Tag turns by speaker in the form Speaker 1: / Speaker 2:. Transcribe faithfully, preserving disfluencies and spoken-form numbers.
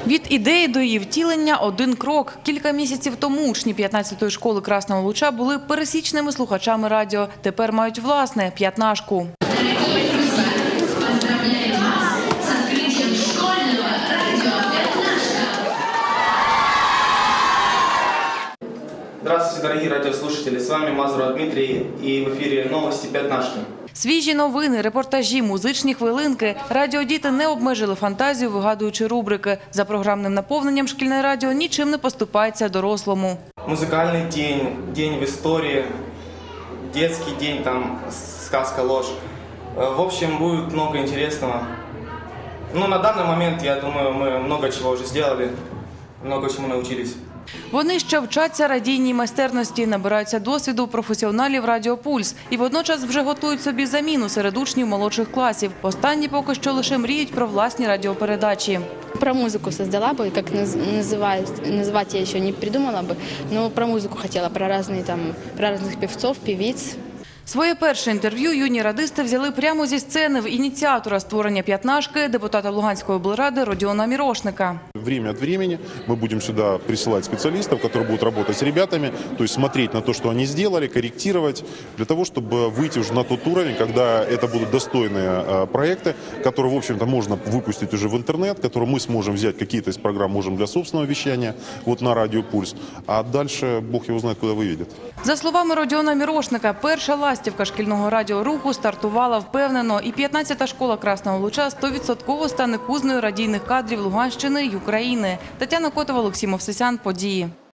Speaker 1: Від ідеї до її втілення – один крок. Кілька місяців тому учні п'ятнадцятої школи Красного Луча були пересічними слухачами радіо. Тепер мають власне п'ятнашку.
Speaker 2: Здравствуйте, дорогие радиослушатели! С вами Мазуров Дмитрий и в эфире новости «Пятнашки».
Speaker 1: Свіжі новини, репортажі, музичні хвилинки. Радіодіти не обмежили фантазію, вигадуючи рубрики. За програмним наповненням шкільне радіо нічим не поступається дорослому.
Speaker 2: Музыкальный день, день в истории, детский день, там, сказка, ложь. В общем, будет много интересного. Ну, на данный момент, я думаю, мы много чего уже сделали, много чему научились.
Speaker 1: Вони ще вчаться радійній майстерності, набираються досвіду у професіоналів «Радіо Пульс» і водночас вже готують собі заміну серед учнів молодших класів. Останні поки що лише мріють про власні радіопередачі.
Speaker 3: Про музыку создала бы, как называть, назвать я еще не придумала бы, но про музыку хотела, про разные там, про разных певцов, певиц.
Speaker 1: Своє перше інтерв'ю юні радисти взяли прямо зі сцени в ініціатора створення «П'ятнашки» депутата Луганської облради Родіона Мірошника.
Speaker 4: Время от времени мы будем сюда присылать специалистов, которые будут работать с ребятами, то есть смотреть на то, что они сделали, корректировать, для того, чтобы выйти уже на тот уровень, когда это будут достойные проекты, которые, в общем-то, можно выпустить уже в интернет, которые мы сможем взять какие-то из программ, можем для собственного вещания, вот на «Радио Пульс», а дальше Бог его знает, куда выведет.
Speaker 1: За словами Родіона Мірошника, перша ластівка шкільного радіоруху стартувала впевнено, і п'ятнадцята школа Красного Луча стовідсотково стане кузнею радійних кадрів Луганщини й України. Тетяна Котова, Олексій Мовсисян, події.